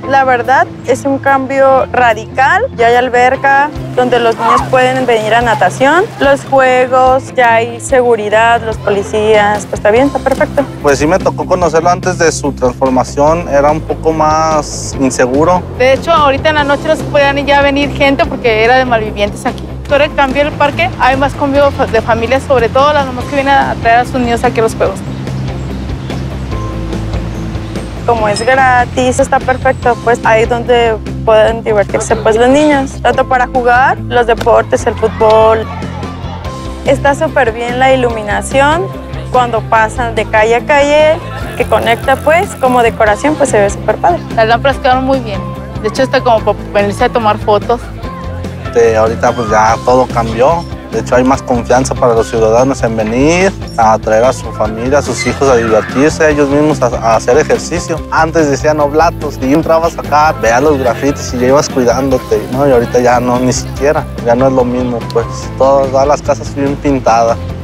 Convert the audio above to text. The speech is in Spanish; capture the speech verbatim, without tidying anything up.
La verdad es un cambio radical. Ya hay alberca donde los niños pueden venir a natación, los juegos, ya hay seguridad, los policías. Pues está bien, está perfecto. Pues sí me tocó conocerlo antes de su transformación, era un poco más inseguro. De hecho, ahorita en la noche no se podían ya venir gente porque era de malvivientes aquí. Ahora el cambio del parque, hay más convivio de familias, sobre todo las mamás que vienen a traer a sus niños aquí a los juegos. Como es gratis, está perfecto, pues ahí donde pueden divertirse pues los niños, tanto para jugar, los deportes, el fútbol. Está súper bien la iluminación cuando pasan de calle a calle, que conecta pues, como decoración pues se ve súper padre. Las lámparas quedaron muy bien, de hecho está como para venirse a tomar fotos. De ahorita pues ya todo cambió. De hecho, hay más confianza para los ciudadanos en venir, a traer a su familia, a sus hijos a divertirse, ellos mismos a, a hacer ejercicio. Antes decían oblatos, y entrabas acá, veías los grafitis y ya ibas cuidándote, ¿no? Y ahorita ya no, ni siquiera, ya no es lo mismo, pues. Todas, todas las casas bien pintadas.